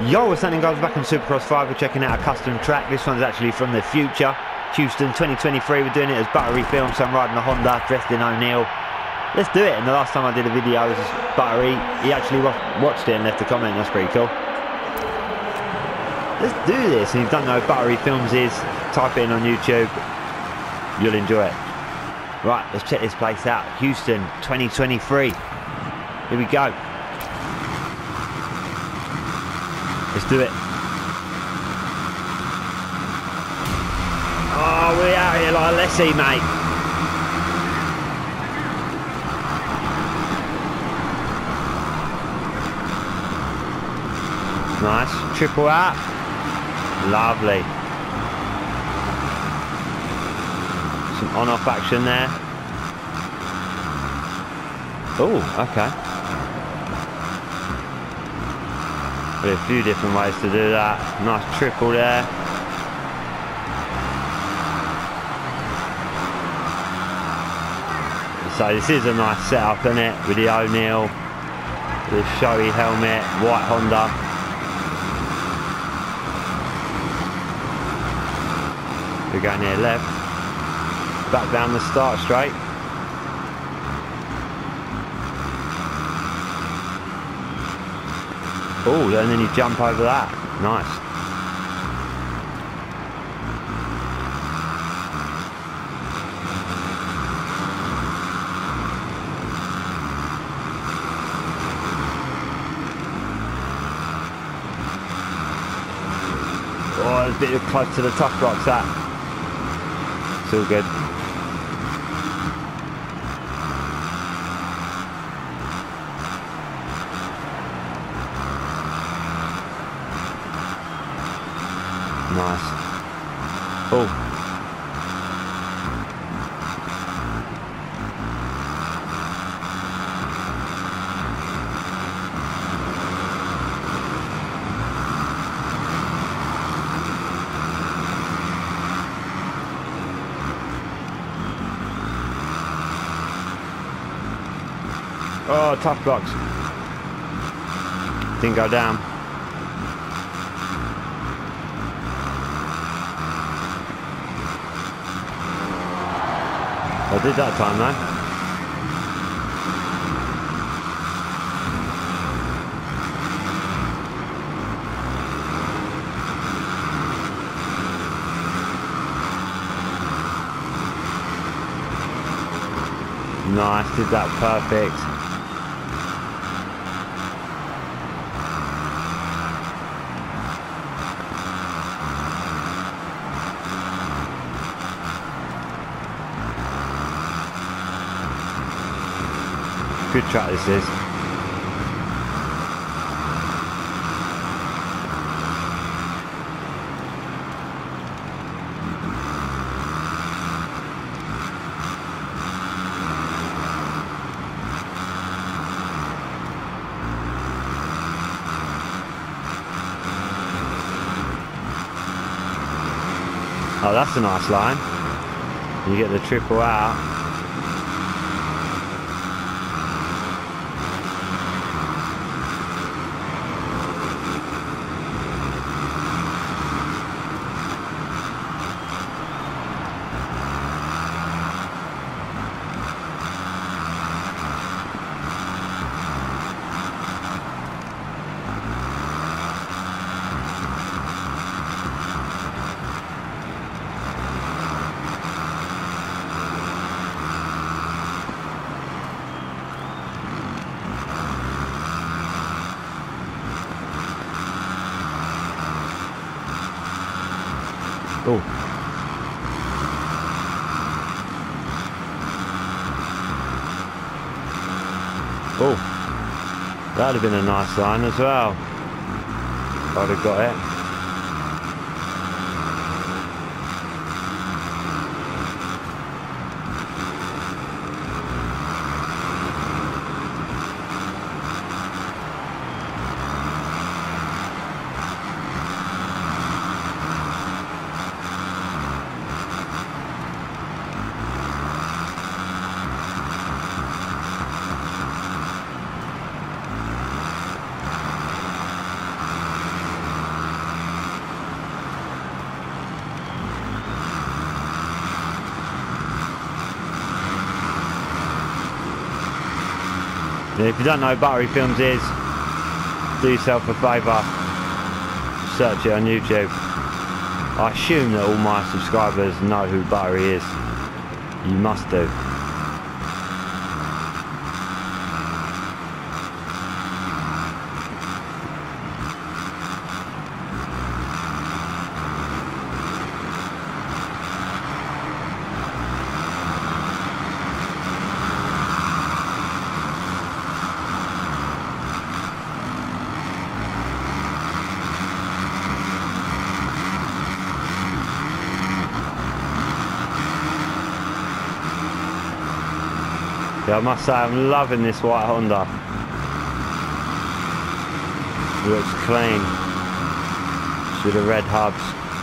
Yo, what's happening, guys? Back on Supercross 5. We're checking out a custom track. This one's actually from the future. Houston 2023. We're doing it as Buttery Films, so I'm riding a Honda dressed in O'Neill. Let's do it. And the last time I did a video was Buttery. He actually watched it and left a comment. That's pretty cool. Let's do this. And if you don't know who Buttery Films is, type it in on YouTube. You'll enjoy it. Right, let's check this place out. Houston 2023. Here we go. Let's do it. Oh, we're out here like Lessie, mate. Nice. Triple out. Lovely. Some on-off action there. Oh, okay. A few different ways to do that. Nice triple there. So this is a nice setup, isn't it? With the O'Neill, the showy helmet, white Honda. We're going here left. Back down the start straight. Oh, and then you jump over that. Nice. Oh, it's a bit close to the tough blocks, that. It's all good. Nice. Oh. Oh, tough blocks. Didn't go down. I did that time though. Nice, did that perfect. Good track this is. Oh, that's a nice line. You get the triple out. Oh. Oh. That'd have been a nice line as well. I'd have got it. Yeah, if you don't know who Buttery Films is, do yourself a favour, search it on YouTube. I assume that all my subscribers know who Buttery is. You must do. Yeah, I must say I'm loving this white Honda. It looks clean with the red hubs.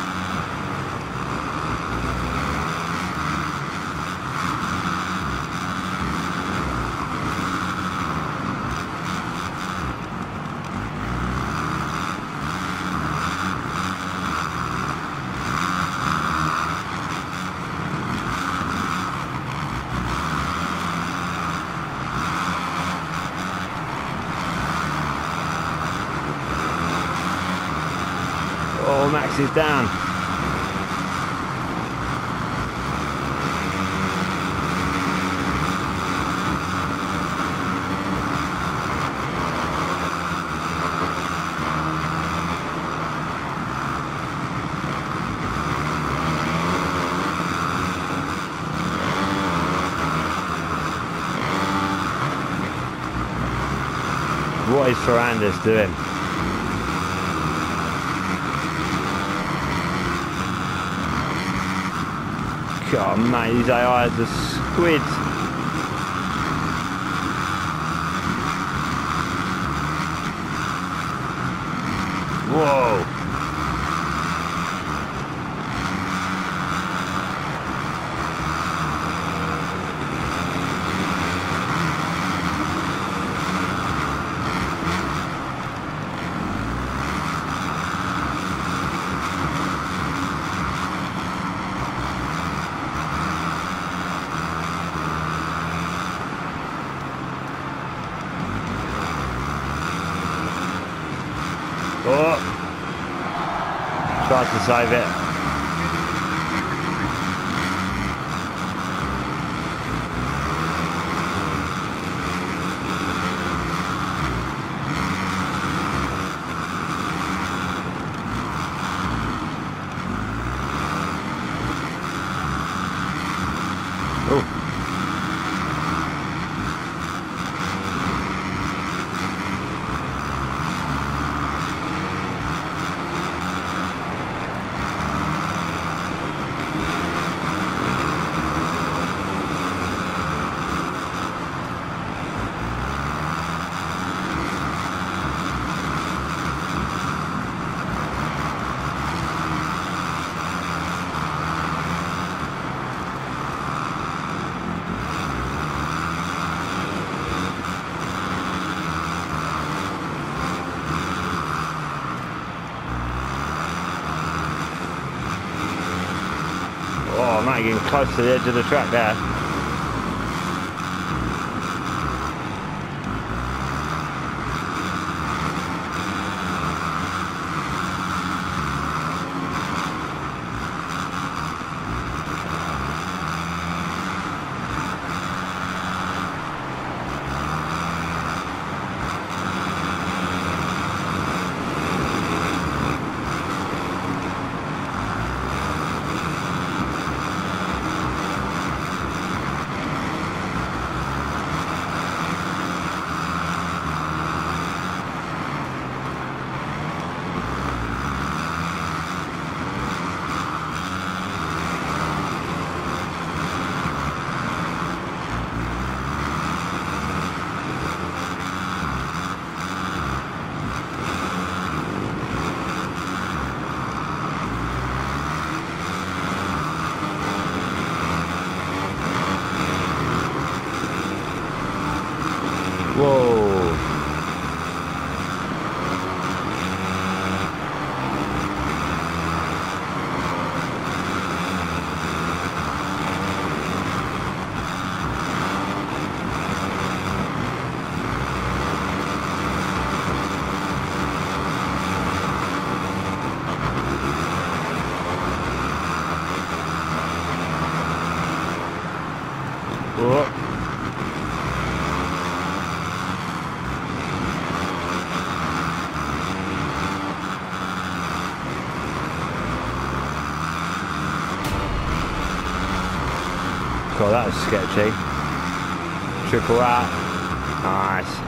Oh, Max is down. What is Ferrandis doing? God, mate, these AIs are squids. Whoa. Oh, tries to save it. Oh. Oh, mate, getting close to the edge of the track there. Oh, that was sketchy. Triple out. Nice.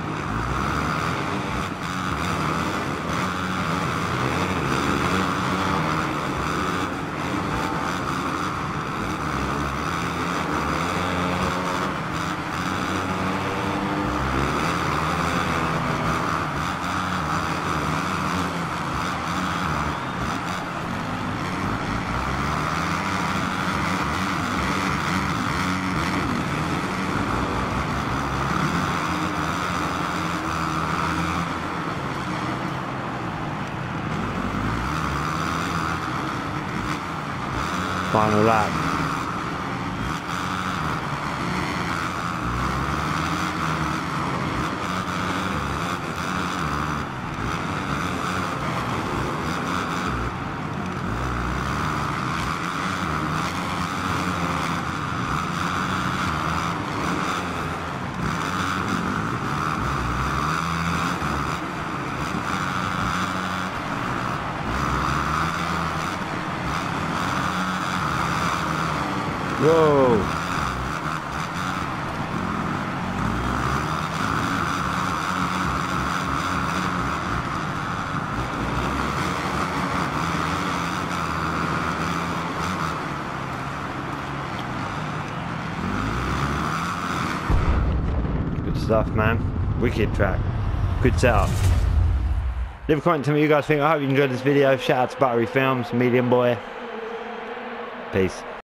Final lap. Whoa. Good stuff, man. Wicked track. Good setup. Leave a comment to me what you guys think. I hope you enjoyed this video. Shout out to Buttery Films, Medium Boy. Peace.